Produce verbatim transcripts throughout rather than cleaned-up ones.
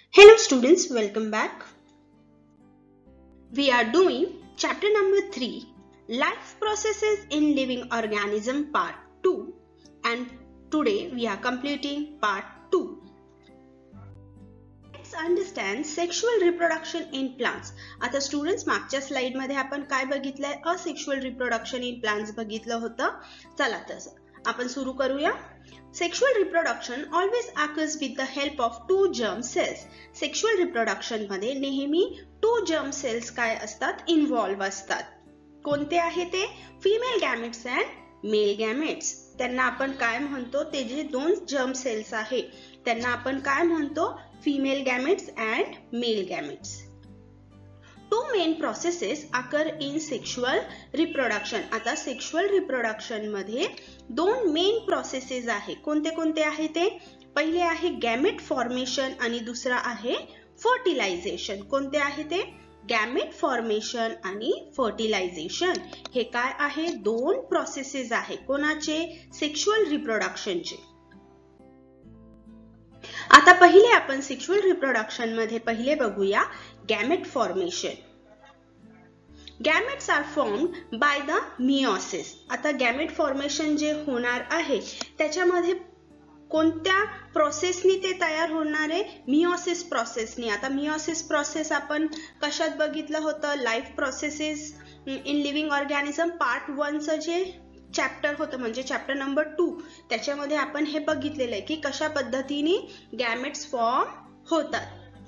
Hello students, welcome back. We are doing chapter number three, Life Processes in Living Organism part two, and today we are completing part two. Let's understand sexual reproduction in plants. आता students मागच्या slide मध्ये आपण काय बघितलंय? Asexual reproduction in plants बघितलं होतं. चला तसं आपण सुरू करूया. Sexual reproduction always occurs with the help of two germ cells. Sexual reproduction मध्ये नेहमी two germ cells काय असतात? Involve असतात. कोणते आहे ते? Female gametes and male gametes. त्यांना आपण काय म्हणतो? ते जे दोन germ cells आहे त्यांना आपण काय म्हणतो? Female gametes and male gametes. Two main processes occur in sexual reproduction. आता sexual reproduction मध्ये दोन main processes आहे. कोणते कोणते आहे ते? पहिले आहे gamete formation आणि दुसरा आहे fertilization. कोणते आहे ते? Gamete formation आणि fertilization. हे काय आहे? दोन processes आहे. कोणाचे? sexual reproduction चे. आता पहिले आपण सेक्शुअल रिप्रोडक्शन मध्ये पहिले बघूया gamete formation. Gametes are formed by the meiosis. आता गॅमेट फॉर्मेशन जे होणार आहे त्याच्यामध्ये कोणत्या प्रोसेसनी ते तयार होणार आहे? मियोसिस प्रोसेसनी. आता मियोसिस प्रोसेस आपण कशात बघितलं होतं? Life processes in living organism part one चं जे चॅप्टर होतं म्हणजे चॅप्टर नंबर टू त्याच्यामध्ये आपण हे बघितलेलं आहे की कशा पद्धतीने गॅमेट्स फॉर्म होतात.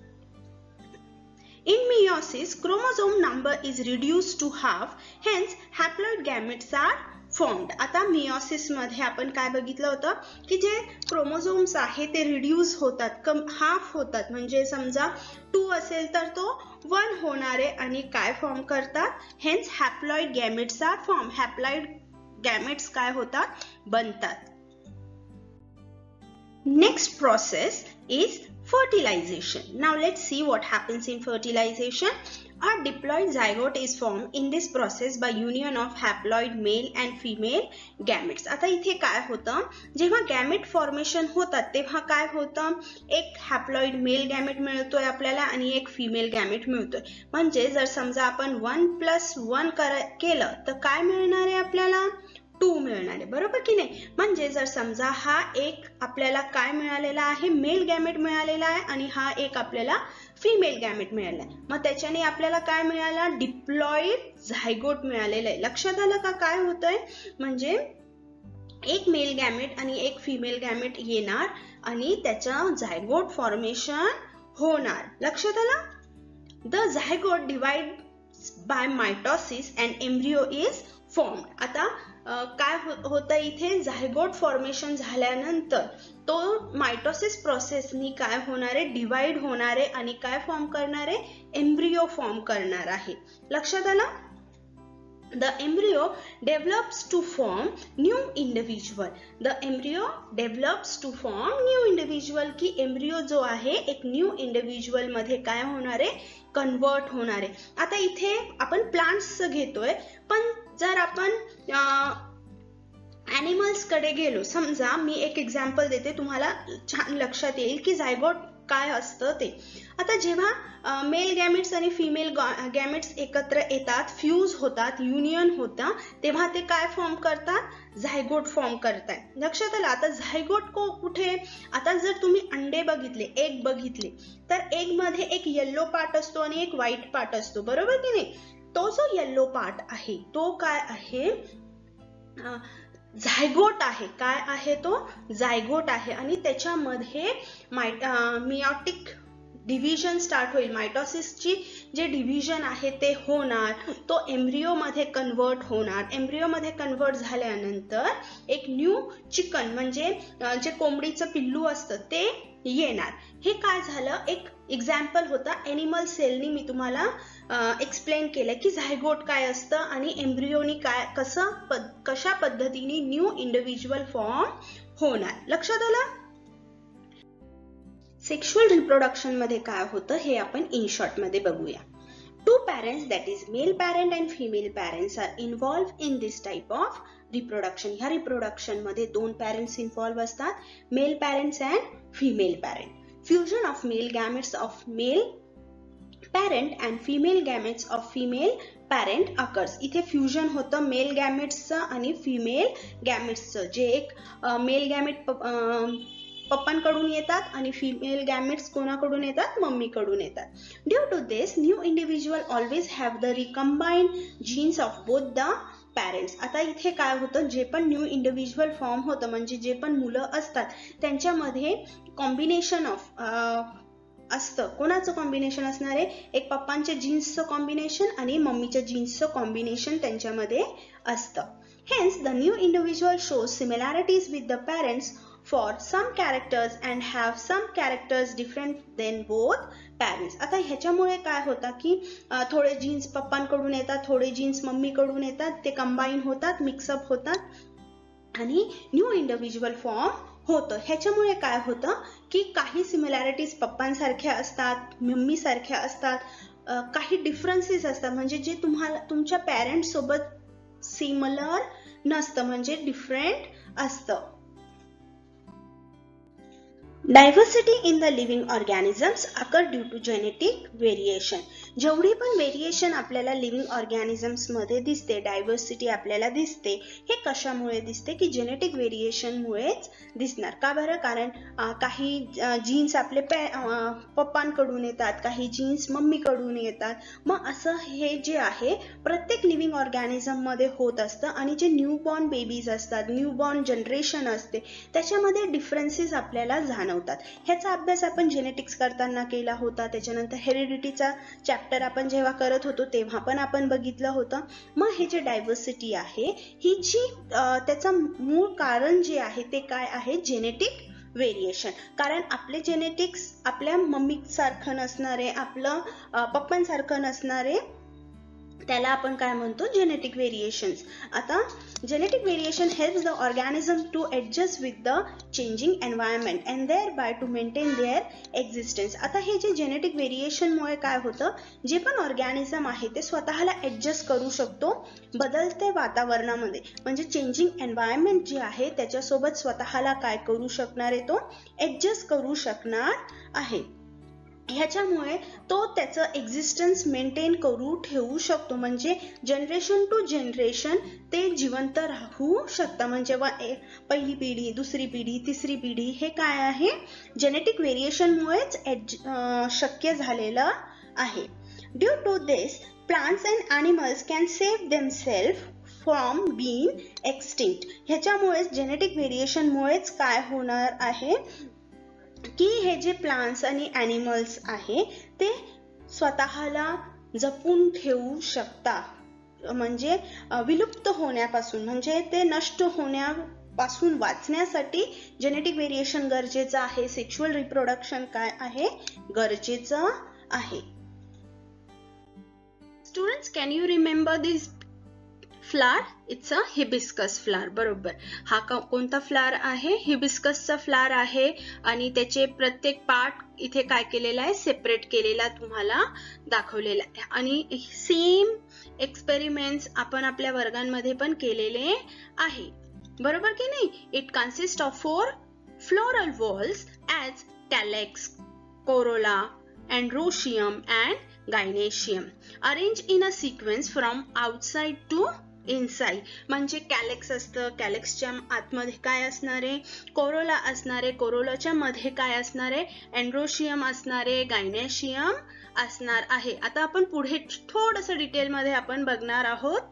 In meiosis, chromosome number is reduced to half, hence haploid gametes are formed. आता meiosis मध्ये आपण काय बघितलं होतं की जे क्रोमोझोम्स आहे ते रिड्यूस होतात, कम हाफ होतात. म्हणजे समजा टू असेल तर तो वन होणारे आणि काय फॉर्म करतात? hence haploid gametes are formed. haploid gametes काय होतात? बनतात. Next process is fertilization. Now let's see what happens in fertilization. A diploid zygote is formed in this process by union of haploid male and female gametes. आता इथे काय होतं? जेव्हा gamete formation होतात तेव्हा काय होतं? एक हॅप्लॉइड मेल गॅमेट मिळतोय आपल्याला आणि एक फिमेल गॅमेट मिळतोय. म्हणजे जर समजा आपण वन प्लस वन केलं तर काय मिळणार आहे आपल्याला? टू मिळणार आहे, बरोबर की नाही? म्हणजे जर समजा हा एक आपल्याला काय मिळालेला आहे? मेल गॅमेट मिळालेला आहे आणि हा एक आपल्याला फिमेल गॅमेट मिळाला आहे. मग त्याच्याने आपल्याला काय मिळाला? डिप्लॉइड झायगोट मिळालेला आहे. लक्षात आलं का काय होतंय? म्हणजे एक मेल गॅमेट आणि एक फिमेल गॅमेट येणार आणि त्याचा झायगोट फॉर्मेशन होणार. लक्षात आलं? The zygote divide by mitosis and embryo is formed. आता काय होतं इथे? झायगोट फॉर्मेशन झाल्यानंतर तो मायटोसिस प्रोसेसनी काय होणार आहे? डिवाइड होणार आहे आणि काय फॉर्म करणार आहे? एम्ब्रियो फॉर्म करणार आहे. लक्षात आलं? The embryo develops to form new individual. The embryo develops to form new individual. की embryo जो आहे एक न्यू इंडिव्हिज्युअल मध्ये काय होणार आहे? कन्वर्ट होणार आहे. आता इथे आपण प्लांट्स घेतोय पण जर आपण ॲनिमल्स कडे गेलो, समजा मी एक एक्झाम्पल देते तुम्हाला छान लक्षात येईल की झायगोट काय असतं ते. आता जेव्हा मेल गॅमेट्स आणि फिमेल गॅमेट्स एकत्र येतात, फ्यूज होतात, युनियन होता, तेव्हा ते काय फॉर्म करतात? झायगोट फॉर्म करतात. लक्षात आलं? आता झायगोट को कुठे? आता जर तुम्ही अंडे बघितले, एग बघितले तर एग मध्ये एक येल्लो पार्ट असतो आणि एक व्हाईट पार्ट असतो, बरोबर की नाही? तो जो येल्लो पार्ट आहे तो काय आहे? झायगोट आहे. काय आहे तो? झायगोट आहे आणि त्याच्यामध्ये मियोटिक डिव्हिजन स्टार्ट होईल. मायटोसिसची जे डिव्हिजन आहे ते होणार. तो एम्ब्रियो मध्ये कन्वर्ट होणार. एम्ब्रियो मध्ये कन्वर्ट झाल्यानंतर एक न्यू चिकन म्हणजे जे कोंबडीचं पिल्लू असतं ते येणार. हे काय झालं? एक एक्झाम्पल होता. एनिमल सेलनी मी तुम्हाला एक्सप्लेन केलं की झायगोट काय असतं आणि एम्ब्रियोनी काय कसं कशा पद्धतीने न्यू इंडिव्हिज्युअल फॉर्म होणार. लक्षात आलं? सेक्शुअल रिप्रोडक्शन मध्ये काय होतं हे आपण इन शॉर्ट मध्ये बघूया. Two parents that is male parent and female parents are involve in this type of reproduction. ह्या रिप्रोडक्शन मध्ये दोन पॅरेंट्स इन्व्हॉल्व असतात, male parents and female parent. fusion of male gametes of male parent and female gametes of female parent occurs. इथे fusion होतं male गॅमेट्सचं आणि female गॅमेट्सचं, जे एक मेल गॅमेट पप्पांकडून येतात आणि फिमेल गॅमेट्स कोणाकडून येतात, मम्मीकडून येतात. Due to this new individual always have the recombined genes of both the parents. आता इथे काय होतं, जे पण न्यू इंडिव्हिज्युअल फॉर्म होतं म्हणजे जे पण मुलं असतात त्यांच्यामध्ये कॉम्बिनेशन ऑफ असतं. कोणाचं कॉम्बिनेशन असणार आहे, एक पप्पांच्या जीन्सचं कॉम्बिनेशन आणि मम्मीच्या जीन्सचं कॉम्बिनेशन त्यांच्यामध्ये असतं. Hence the new individual shows similarities with the parents for some characters and have some characters different than both parents. आता ह्याच्यामुळे काय होतं की थोडे जीन्स पप्पांकडून येतात, थोडे जीन्स मम्मीकडून येतात, ते कंबाईन होतात, मिक्सअप होतात आणि न्यू इंडिव्हिज्युअल फॉर्म होतं. ह्याच्यामुळे काय होतं की काही सिमिलॅरिटीज पप्पांसारख्या असतात, मम्मीसारख्या असतात, काही डिफरन्सेस असतात म्हणजे जे तुम्हाला तुमच्या पॅरेंट्स सोबत सिमिलर नसतं म्हणजे डिफरंट असतं. Diversity in the living organisms occur due to genetic variation. जेवढी पण व्हेरिएशन आपल्याला लिव्हिंग ऑर्गॅनिझम्स मध्ये दिसते, डायव्हर्सिटी आपल्याला दिसते, हे कशामुळे दिसते की जेनेटिक व्हेरिएशन मुळेच दिसणार. का बरं, कारण काही जीन्स आपले पप्पांकडून येतात, काही जीन्स मम्मीकडून येतात. मग असं हे जे आहे प्रत्येक लिव्हिंग ऑर्गॅनिझम मध्ये होत असतं आणि जे न्यू बॉर्न बेबीज असतात, न्यू बॉर्न जनरेशन असते, त्याच्यामध्ये डिफरन्सेस आपल्याला जाणवतात. ह्याचा अभ्यास आपण जेनेटिक्स करताना केला होता. त्याच्यानंतर हेरिडिटीचा चॅप्टर आपण जेव्हा करत होतो तेव्हा पण आपण बघितलं होतं. मग हे जे डायव्हर्सिटी आहे ही जी त्याचं मूळ कारण जे आहे ते काय आहे, जेनेटिक व्हेरिएशन. कारण आपले जेनेटिक्स आपल्या मम्मी सारखं नसणारे, आपलं पप्पांसारखं नसणारे, त्याला आपण काय म्हणतो, जेनेटिक व्हेरिएशन्स. आता genetic variation helps the organism to adjust with the changing environment and thereby to maintain their existence. आता हे जे जेनेटिक व्हेरिएशनमुळे काय होतं, जे पण ऑर्गॅनिझम आहे ते स्वतःला ऍडजस्ट करू शकतो बदलते वातावरणामध्ये, म्हणजे चेंजिंग एन्व्हायरमेंट जे आहे त्याच्यासोबत स्वतःला काय करू शकणार आहे, तो ऍडजस्ट करू शकणार आहे. ह्याच्यामुळे तो त्याचं एक्झिस्टन्स मेंटेन करू ठेवू शकतो, म्हणजे जनरेशन टू जनरेशन ते जिवंत राहू शकतं. म्हणजे पहिली पिढी, दुसरी पिढी, तिसरी पिढी हे काय आहे, जेनेटिक व्हेरिएशनमुळेच शक्य झालेलं आहे. Due to this plants and animals can save themselves from being extinct. ह्याच्यामुळेच जेनेटिक व्हेरिएशनमुळेच काय होणार आहे की हे जे प्लांट्स आणि ॲनिमल्स आहे ते स्वतःला जपून ठेवू शकतात, म्हणजे विलुप्त होण्यापासून, म्हणजे ते नष्ट होण्यापासून वाचण्यासाठी जेनेटिक व्हेरिएशन गरजेचं आहे. सेक्शुअल रिप्रोडक्शन काय आहे, गरजेचं आहे. Students, can you remember this flower? It's a hibiscus flower. बरोबर, हा कोणता फ्लावर आहे, हिबिस्कसचा फ्लावर आहे आणि त्याचे प्रत्येक पार्ट इथे काय केलेला आहे, सेपरेट केलेला तुम्हाला दाखवलेला आहे. आणि सेम एक्सपेरिमेंट्स आपण आपल्या वर्गांमध्ये पण केलेले आहे, बरोबर की नाही. It consist of four floral whorls as calyx, corolla, androecium and gynoecium arrange in a sequence from outside to inside. म्हणजे कॅलेक्स असतं, कॅलेक्सच्या आतमध्ये काय असणार आहे, कोरोला असणार आहे, कोरोलाच्या मध्ये काय असणार आहे, एंड्रोशियम असणार आहे, गायनेशियम असणार आहे. आता आपण पुढे थोडंसं डिटेलमध्ये आपण बघणार आहोत.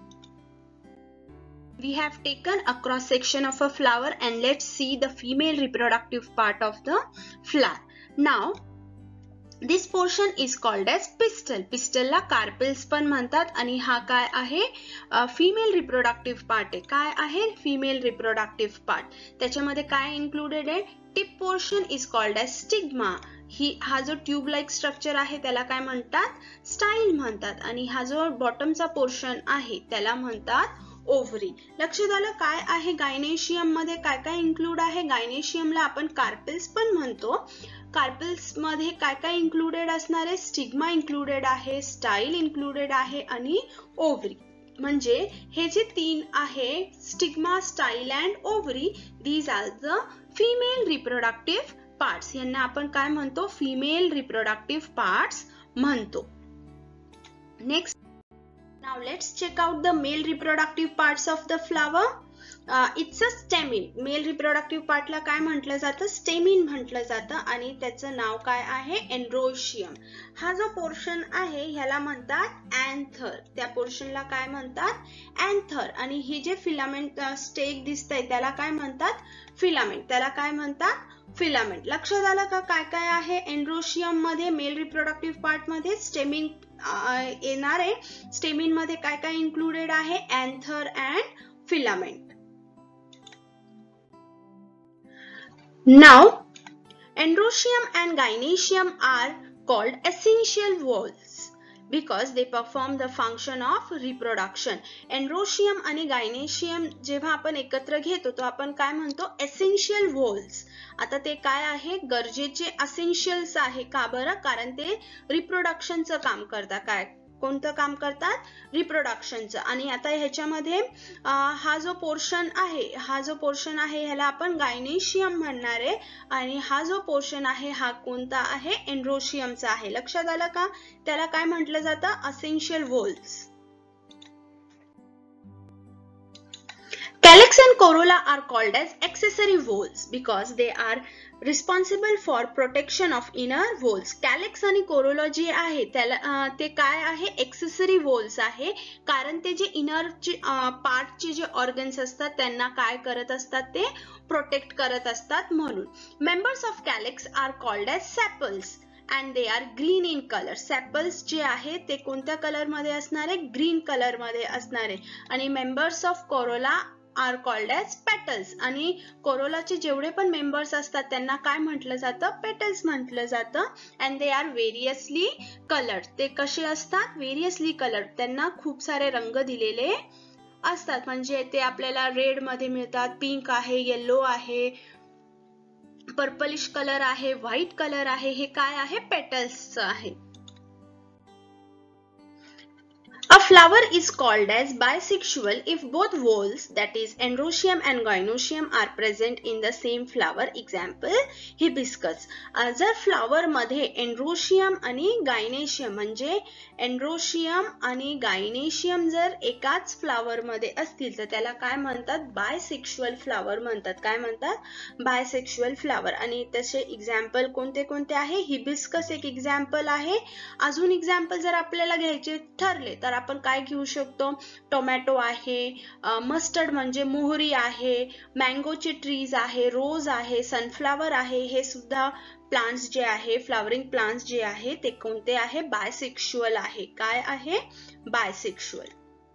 We have taken a cross section of a flower and let's see the female reproductive part of the flower. Now this portion is called as pistil. pistil ला कार्पेल्स पण म्हणतात आणि हा काय आहे, फिमेल रिप्रोडक्टिव्ह पार्ट आहे. काय आहे, फिमेल रिप्रोडक्टिव्ह पार्ट. त्याच्यामध्ये काय इन्क्लुडेड आहे, tip portion is called as stigma. ही हा जो ट्यूब लाईक स्ट्रक्चर आहे त्याला काय म्हणतात, स्टाईल म्हणतात. आणि हा जो बॉटमचा पोर्शन आहे त्याला म्हणतात ओव्हरी. लक्षात आलं. काय आहे, गायनेशियम मध्ये काय काय इन्क्लूड आहे, गायनेशियमला आपण कार्पेल्स पण म्हणतो. कार्पेल्स मध्ये काय काय इन्क्लुडेड असणार आहे, स्टिग्मा इन्क्लुडेड आहे, स्टाईल इन्क्लुडेड आहे आणि ओव्हरी. म्हणजे हे जे तीन आहे, stigma, style and ovary, these are the female reproductive parts यांना आपण काय म्हणतो फिमेल रिप्रोडक्टिव्ह पार्ट्स म्हणतो. Next, now let's check out the male reproductive parts of the flower. Uh, it's a stamen. Male reproductive part ला काय म्हटलं जातं, stamen म्हटलं जातं आणि त्याचं नाव काय आहे, एंड्रोशियम. हा जो पोर्शन आहे ह्याला म्हणतात अँथर. त्या पोर्शनला काय म्हणतात, अँथर. आणि ही जे फिलामेंट स्टेक दिसतंय त्याला काय म्हणतात, फिलामेंट. त्याला काय म्हणतात, फिलामेंट. लक्षात आलं का काय काय आहे एंड्रोशियम मध्ये, मेल रिप्रोडक्टिव्ह पार्ट मध्ये स्टेमिन येणार आहे. स्टेमिन मध्ये काय काय इन्क्लुडेड आहे, anther and filament. Now, androecium and gynoecium are called essential whorls because they perform the function of reproduction. Androecium आणि gynoecium जेव्हा आपण एकत्र घेतो तो आपण काय म्हणतो, essential whorls. आता ते काय आहे, गरजेचे essentials आहे. का बरं, कारण ते रिप्रोडक्शनचं काम करतात. काय कोणतं काम करतात, रिप्रोडक्शनचं. आणि आता ह्याच्यामध्ये हा जो पोर्शन आहे हा जो पोर्शन आहे ह्याला आपण गायनेशियम म्हणणार आहे आणि हा जो पोर्शन आहे हा कोणता आहे, एंड्रोशियमचा आहे. लक्षात आलं का, त्याला काय म्हटलं जातं, असेन्शियल वोल्स. Calyx and corolla are called as accessory whorls because they are responsible for protection of inner whorls. Calyx आणि corolla जे आहे त्याला ते काय आहे, accessory whorls आहे, कारण ते जे inner part चे जे organs असतात त्यांना काय करत असतात, ते protect करत असतात म्हणून. Members of calyx are called as sepals and they are green in color. Sepals जे आहे ते कोणत्या कलर मध्ये असणार आहे, ग्रीन कलर मध्ये असणार आहे. आणि members of corolla are called as petals. आणि कोरोलाचे जेवढे पण मेंबर्स असतात त्यांना काय म्हटलं जातं, पेटल्स म्हटलं जातं. and they are variously colored. ते कसे असतात, variously colored. त्यांना खूप सारे रंग दिलेले असतात. म्हणजे ते आपल्याला रेड मध्ये मिळतात, पिंक आहे, येलो आहे, पर्पलिश कलर आहे, व्हाईट कलर आहे. हे काय आहे, पेटल्स आहे. A flower is called as bisexual if both whorls, that is androecium and gynoecium, are present in the same flower. Example, hibiscus. जर फ्लावर मध्ये एंड्रोशियम आणि गायनेशियम म्हणजे एंड्रोशियम आणि गायनेशियम जर एकाच फ्लावर मध्ये असतील तर त्याला काय म्हणतात, बायसेक्शुअल फ्लावर म्हणतात. काय म्हणतात, बायसेक्शुअल फ्लावर. आणि तसे एक्झाम्पल कोणते कोणते आहे, हिबिस्कस एक एक्झाम्पल आहे. अजून एक्झाम्पल जर आपल्याला घ्यायचे ठरले तर आपण काय घेऊ शकतो, टोमॅटो आहे, मस्टर्ड म्हणजे मोहरी आहे, मँगोचे ट्रीज आहे, रोज आहे, सनफ्लावर आहे. हे सुद्धा प्लांट्स जे आहे, फ्लावरिंग प्लांट्स जे आहे ते कोणते आहे, बायसेक्शुअल आहे. काय आहे, bisexual.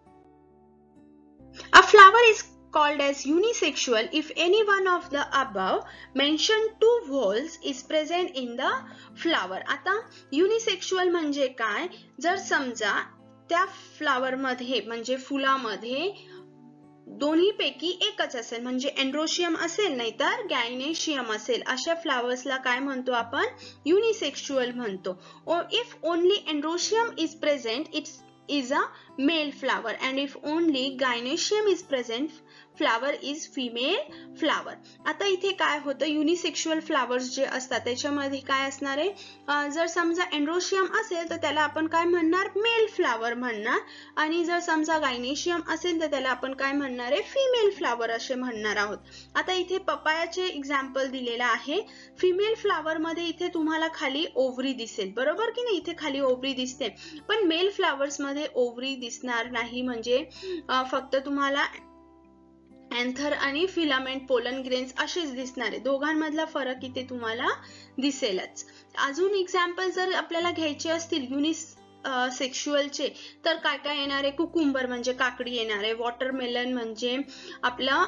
A flower is called as unisexual if any one of the above mentioned two whorls is present in the flower. आता युनिसेक्शुअल म्हणजे काय, जर समजा त्या फ्लावर मध्ये म्हणजे फुलामध्ये दोन्ही पैकी एकच असेल, म्हणजे एंड्रोशियम असेल नाहीतर गायनेशियम असेल, अशा फ्लावर्सला काय म्हणतो आपण, युनिसेक्शुअल म्हणतो. If only androecium is present it's is a male flower and if only gynoecium is present flower is female flower. आता इथे काय होतं, युनिसेक्शुअल फ्लावर्स जे असतात त्याच्यामध्ये काय असणार आहे, जर समजा एंड्रोशियम असेल तर त्याला आपण काय म्हणणार, मेल फ्लावर म्हणणार. आणि जर समजा गायनेशियम असेल तर त्याला आपण काय म्हणणार आहे, फिमेल फ्लावर असे म्हणणार आहोत. आता इथे पपायाचे एक्झाम्पल दिलेला आहे. फिमेल फ्लावर मध्ये इथे तुम्हाला खाली ओव्हरी दिसेल, बरोबर की नाही, इथे खाली ओव्हरी दिसते. पण मेल फ्लावर्स मध्ये ओव्हरी दिसणार नाही, म्हणजे फक्त तुम्हाला अँथर आणि फिलामेंट, पोलन ग्रेन्स असेच दिसणार आहे. दोघांमधला फरक इथे तुम्हाला दिसेलच. अजून एक्झाम्पल जर आपल्याला घ्यायचे असतील युनिस सेक्शुअलचे तर काय काय येणार आहे, कुकुंबर म्हणजे काकडी येणार आहे, वॉटरमेलन म्हणजे आपला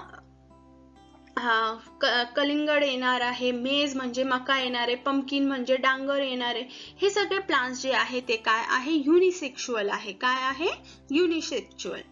हा कलिंगड येणार आहे, मेज म्हणजे मका येणार आहे, पंपकिन म्हणजे डांगर येणार आहे. हे सगळे प्लांट्स जे आहे ते काय आहे, युनिसेक्शुअल आहे. काय आहे, युनिसेक्शुअल.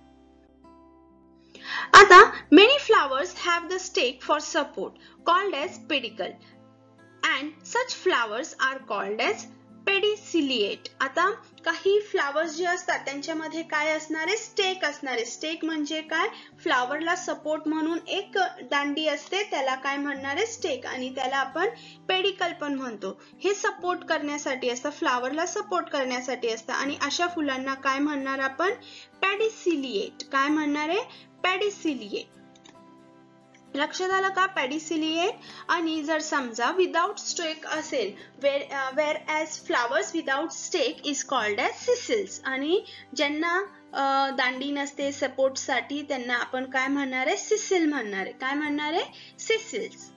आता many flowers have the stake for support called as pedicel and such flowers are called as पेडिसिलिएट. आता काही फ्लावर्स जे असतात त्यांच्यामध्ये काय असणारे स्टेक असणारे. स्टेक म्हणजे काय, फ्लावरला सपोर्ट म्हणून एक दांडी असते त्याला काय म्हणणारे स्टेक, आणि त्याला आपण पेडिकल पण म्हणतो. हे सपोर्ट करण्यासाठी असतं, फ्लावरला सपोर्ट करण्यासाठी असतं, आणि अशा फुलांना काय म्हणणार आपण, पेडिसिलिएट. काय म्हणणार आहे, पेडिसिलिएट. लक्षात आलं का, पेडिसिलिएट. आणि जर समजा विदाउट स्टेक असेल, where where as flowers without stalk is called as sessiles. आणि ज्यांना दांडी नसते सपोर्ट साठी त्यांना आपण काय म्हणणार आहे, सिसिल म्हणणार आहे. काय म्हणणार आहे, सिसिल्स.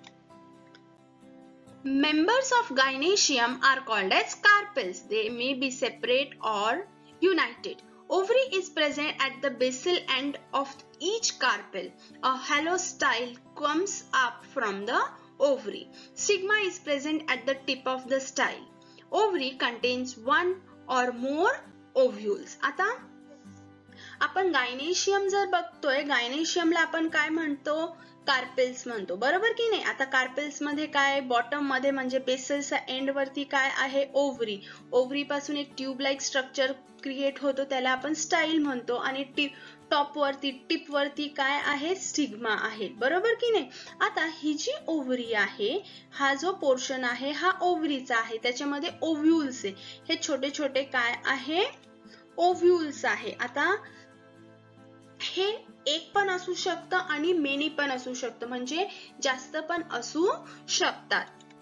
Members of gynoecium are called as carpels. They may be separate or united. Ovary is present at the basal end of each carpel. A halo style comes up from the ovary. Stigma is present at the tip of the style. Ovary contains one or more ovules. आता आपण gynoecium जर बघतोय, गायनेशियमला आपण काय म्हणतो, carpels म्हणतो, बरोबर की नाही. आता कार्पेल्स मध्ये काय, बॉटम मध्ये म्हणजे बेसलच्या एंड वरती काय आहे, ओव्हरी. ओव्हरी पासून एक ट्यूब लाईक स्ट्रक्चर क्रिएट होतो त्याला आपण स्टाईल म्हणतो, आणि टिप टॉप वरती टिप वरती काय आहे, स्टिग्मा आहे, बरोबर की नाही. आता ही जी ओव्हरी आहे, हा जो पोर्शन आहे हा ओव्हरीचा आहे, त्याच्यामध्ये ओव्ह्यूल्स आहे. हे छोटे छोटे काय आहे, ओव्ह्यूल्स आहे. आता हे एक पण असू शकतं आणि मेनी पण असू शकतं, म्हणजे जास्त पण असू शकतात.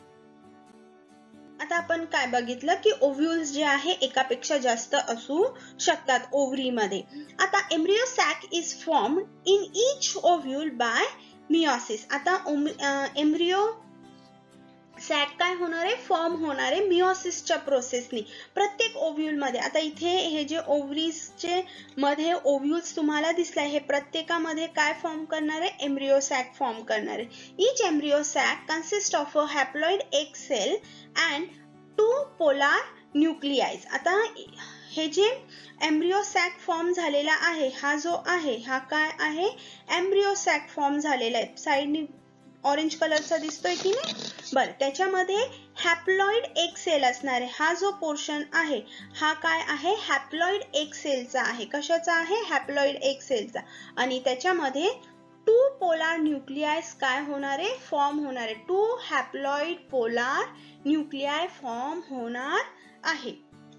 आता आपण काय बघितलं की ओव्ह्यूल्स जे आहे एकापेक्षा जास्त असू शकतात ओव्हरी मध्ये. आता embryo sac is form in each ovule by meiosis. आता एम्ब्रियो सॅक काय होणार आहे, फॉर्म होणार आहे मियोसिसच्या प्रोसेसनी प्रत्येक ओव्ह्यूल मध्ये. आता इथे हे जे ओव्हरीजचे मध्ये ओव्ह्यूल्स तुम्हाला दिसलाय, हे प्रत्येकामध्ये काय फॉर्म करणार आहे, एम्ब्रियो सॅक फॉर्म करणार आहे. Each embryo sac consist of a haploid egg cell and two polar nuclei. आता हे जे एम्ब्रियो सॅक फॉर्म झालेला आहे, हा जो आहे हा काय आहे, एम्ब्रियो सॅक फॉर्म झालेला आहे. साइडनी ऑरेंज कलरचा दिसतोय की नाही, बरं. त्याच्यामध्ये हॅप्लॉइड एग सेल असणार आहे. हा जो पोर्शन आहे हा काय आहे, हॅप्लॉइड एग सेलचा आहे. कशाचा आहे, हॅप्लॉइड एग सेलचा. आणि त्याच्यामध्ये टू पोलार न्यूक्लियास काय होणार आहे, फॉर्म होणार आहे. Two haploid polar nuclei form होणार आहे.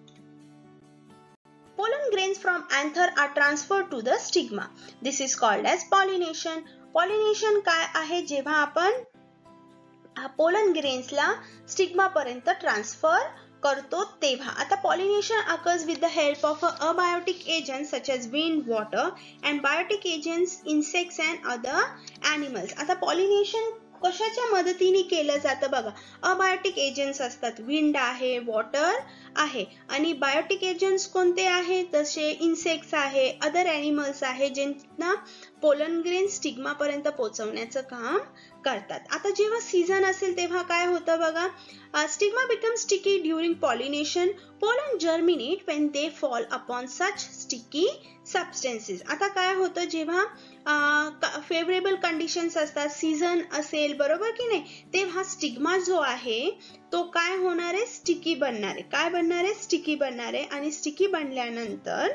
Pollen grains from anther are transferred to the stigma. This is called as pollination. Pollination काय आहे, जेव्हा आपण पोलन ग्रेन्सला स्टिग्मा पर्यंत ट्रान्सफर करतो तेव्हा. आता pollination occurs with the help of abiotic agents such as wind, water and biotic agents, insects and other animals. आता pollination कशाच्या मदतीने केलं जातं बघा, अबायोटिक एजंट्स असतात, विंड आहे, वॉटर आहे, आणि बायोटिक एजंट्स कोणते आहेत, जसे इन्सेक्ट्स आहे, अदर एनिमल्स आहे, ज्यांना पोलन ग्रेन स्टिग्मा पर्यंत पोहोचवण्याचं काम करतात. आता जेव्हा सीझन असेल तेव्हा काय होतं बघा, stigma become sticky during pollination. Pollen germinate when they fall upon such sticky substances. आता काय होतं, जेव्हा फेवरेबल कंडिशन्स असतात, सीझन असेल, बरोबर की नाही, तेव्हा स्टिग्मा जो आहे तो काय होणार आहे, स्टिकी बनणार आहे. काय बनणार आहे, स्टिकी बनणार आहे. आणि स्टिकी बनल्यानंतर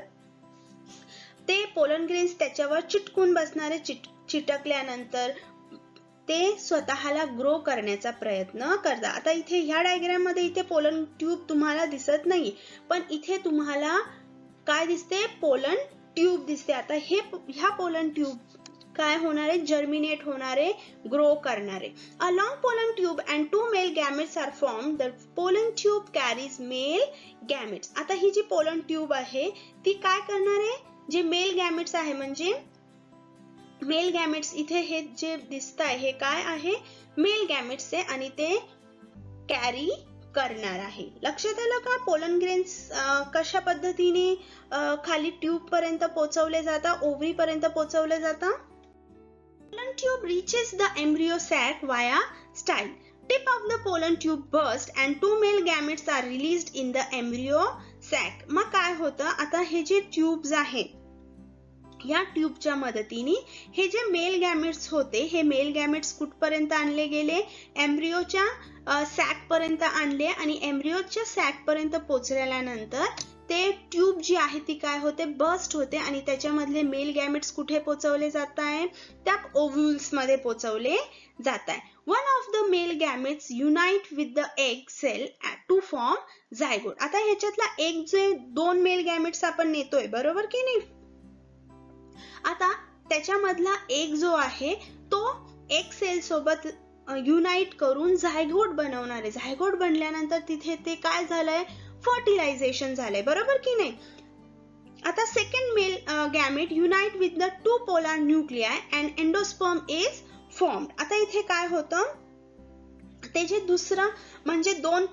ते पोलन ग्रेन्स त्याच्यावर चिटकून बसणारे, चिट चिटकल्यानंतर ते स्वतःला ग्रो करण्याचा प्रयत्न करतात. आता इथे ह्या डायग्राम मध्ये इथे पोलन ट्यूब तुम्हाला दिसत नाही, पण इथे तुम्हाला काय दिसते, पोलन ट्यूब दिसते. आता हे ह्या पोलन ट्यूब काय होणार आहे, जर्मिनेट होणार आहे, ग्रो करणार आहे. A long pollen tube and two male gametes are form. The pollen tube carries male gametes. आता ही जी पोलन ट्यूब आहे ती काय करणार आहे, जे मेल गॅमेट्स आहे, म्हणजे मेल गॅमेट्स इथे हे जे दिसत आहे हे काय आहे, मेल गॅमेट्स आहे, आणि ते कॅरी करणार आहे. लक्षात आलं का, पोलन ग्रेन्स कशा पद्धतीने खाली ट्यूब पर्यंत पोहोचवले जातात, ओव्हरी पर्यंत पोहोचवले जातात. Pollen tube reaches the embryo sac via style. Tip of the pollen tube burst and two male gametes are released in the embryo sac. मग काय होतं, आता हे जे ट्यूब्स आहेत या ट्यूबच्या मदतीने हे जे मेल गॅमेट्स होते हे मेल गॅमेट्स कुठपर्यंत आणले गेले, एम्ब्रियोच्या सॅक पर्यंत आणले आणि एम्ब्रियोच्या सॅक पर्यंत पोहोचल्यानंतर ते ट्यूब जी आहे ती काय होते, बस्ट होते आणि त्याच्यामधले मेल गॅमेट्स कुठे पोहोचवले जात आहे, त्या ओव्ह्यूल्स मध्ये पोहोचवले जात आहे. One of the male gametes unite with the egg cell to form zygote. आता ह्याच्यातला एक जे दोन मेल गॅमेट्स आपण नेतोय बरोबर की नाही, आता त्याच्यामधला एक जो आहे तो एग सेल सोबत युनाइट करून झायगोट बनवणार आहे. झायगोट बनल्यानंतर तिथे ते काय झालंय, फर्टिलायझेशन झालंय बरोबर की नाही. आता second male gamete unite with the two polar nuclei and endosperm is formed. आता इथे काय होतं, ते जे दुसरं म्हणजे दोन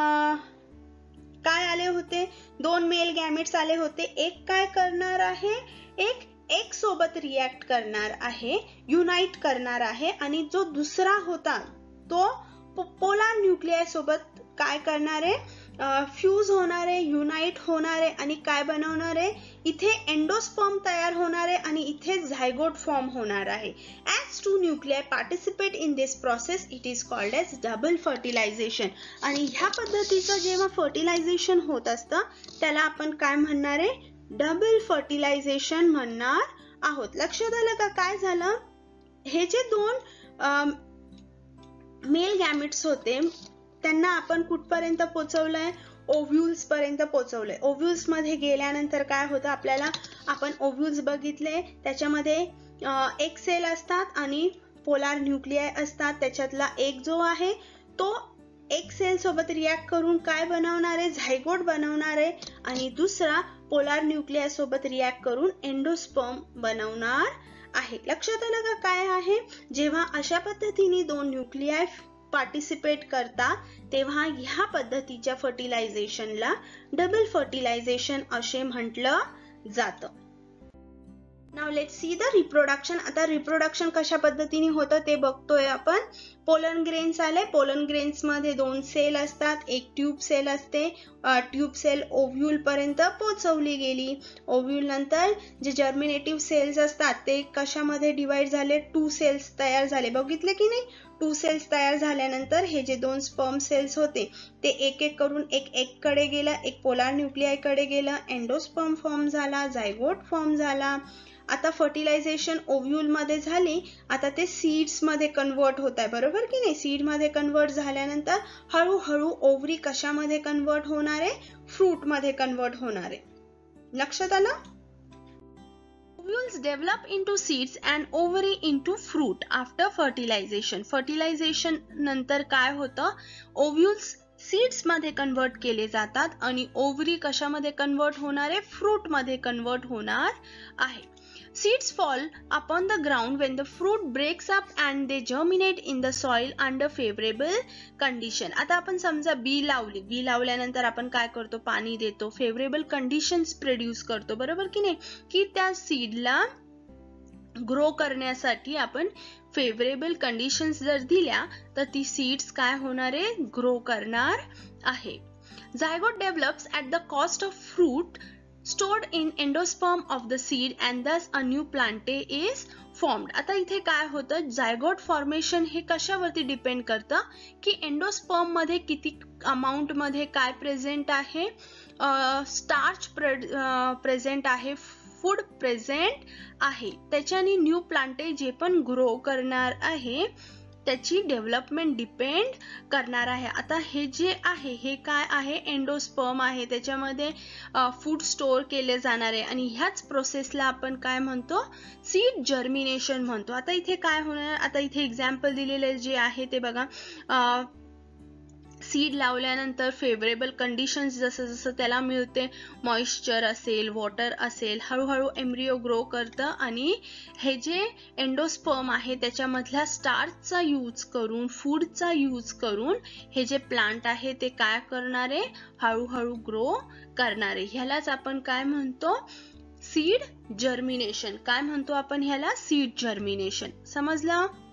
काय आले होते, दोन मेल गॅमेट्स आले होते, एक काय करणार आहे, एक एक सोबत रिएक्ट करणार आहे, युनाइट करणार आहे आणि जो दुसरा होता तो पोलार न्यूक्लियाय सोबत काय करणार आहे, फ्यूज होणार आहे, युनाइट होणार आहे आणि काय बनवणार आहे, इथे एंडोस्पर्म तयार होणार आहे आणि इथे झायगोट फॉर्म होणार आहे. As two nuclei participate in this process it is called as double fertilisation. आणि ह्या पद्धतीचं जेव्हा फर्टिलायझेशन होत असतं त्याला आपण काय म्हणणार आहे, डबल फर्टिलायझेशन म्हणणार आहोत. लक्षात आलं का काय झालं, हे जे दोन मेल गॅमेट्स होते त्यांना आपण कुठपर्यंत पोहोचवलंय, ओव्ह्यूल्स पर्यंत पोहोचवलंय. ओव्ह्यूल्स मध्ये गेल्यानंतर काय होतं, आपल्याला आपण ओव्ह्यूल्स बघितले, त्याच्यामध्ये एक सेल असतात आणि पोलार न्यूक्लियाय असतात. त्याच्यातला एक जो आहे तो एक सेल सोबत रिएक्ट करून काय बनवणार आहे, झायगोट बनवणार आहे आणि दुसरा पोलार न्यूक्लियाय सोबत रिएक्ट करून एंडोस्पर्म बनवणार आहे. लक्षात आलं का काय आहे, जेव्हा अशा पद्धतीने दोन न्यूक्लियाय पार्टिसिपेट करतात तेव्हा ह्या पद्धतीच्या फर्टिलायझेशनला डबल फर्टिलायझेशन असे म्हटलं जातं. Now let's see the reproduction. आता रिप्रोडक्शन कशा पद्धतीने होतं ते बघतोय आपण. पोलन ग्रेन्स आले, पोलन ग्रेन्स मध्ये दोन सेल असतात, एक ट्यूब सेल असते, ट्यूब सेल ओव्ह्यूल पर्यंत पोहोचवली गेली. ओव्ह्यूल नंतर जे जर्मिनेटिव्ह सेल्स असतात ते कशामध्ये डिवाइड झाले, टू सेल्स तयार झाले, बघितले की नाही. टू सेल्स तयार झाल्यानंतर हे जे दोन स्पर्म सेल्स होते ते एक एक करून एक एक कडे गेलं, एक पोलार न्यूक्लियाय कडे गेलं, एंडोस्पर्म फॉर्म झाला, झायगोट फॉर्म झाला. आता फर्टिलायझेशन ओव्ह्यूल मध्ये झाली, आता ते सीड्स मध्ये कन्वर्ट होत आहे बरोबर की नाही. सीड मध्ये कन्वर्ट झाल्यानंतर हळूहळू ओव्हरी कशामध्ये कन्वर्ट होणार आहे, फ्रूट मध्ये कन्वर्ट होणार आहे. लक्षात आलं. Ovules develop into seeds and ovary into fruit after fertilization. Fertilization नंतर काय होतं, ओव्ह्यूल्स सीड्स मध्ये कन्वर्ट केले जातात आणि ओव्हरी कशामध्ये कन्वर्ट होणार आहे, फ्रूट मध्ये कन्वर्ट होणार आहे. Seeds fall upon the ground when the fruit breaks up and they germinate in the soil under favorable condition. आता आपण समजा बी लावली, बी लावल्यानंतर आपण काय करतो, पाणी देतो, फेवरेबल कंडिशन्स प्रोड्यूस करतो बरोबर की नाही, की त्या सीडला ग्रो करण्यासाठी आपण फेवरेबल कंडिशन्स जर दिल्या तर ती सीड्स काय होणार आहे, ग्रो करणार आहे. Zygote develops at the cost of fruit stored in endosperm of the seed and thus a new plante is formed. आता इथे काय होतं, झायगोट फॉर्मेशन हे कशावरती डिपेंड करतं की एंडोस्पर्म मध्ये किती अमाउंट मध्ये काय प्रेझेंट आहे, स्टार्च प्रेझेंट आहे, फूड प्रेझेंट आहे, त्याच्याने न्यू प्लांटे जे पण ग्रो करणार आहे त्याची डेव्हलपमेंट डिपेंड करणार आहे. आता हे जे आहे हे काय आहे, एंडोस्पर्म आहे, त्याच्यामध्ये फूड स्टोअर केले जाणार आहे आणि ह्याच प्रोसेसला आपण काय म्हणतो, सीड जर्मिनेशन म्हणतो. आता इथे काय होणार, आता इथे एक्झाम्पल दिलेले जे आहे ते बघा. सीड लावल्यानंतर फेवरेबल कंडिशन्स जसं जसं त्याला मिळते, मॉइश्चर असेल, वॉटर असेल, हळूहळू एम्ब्रियो ग्रो करतं आणि हे जे एंडोस्पर्म आहे त्याच्यामधल्या स्टार्चचा यूज करून, फूडचा यूज करून हे जे प्लांट आहे ते काय करणार आहे, हळूहळू ग्रो करणार आहे. ह्यालाच आपण काय म्हणतो, सीड जर्मिनेशन. काय म्हणतो आपण ह्याला, सीड जर्मिनेशन. समजलं.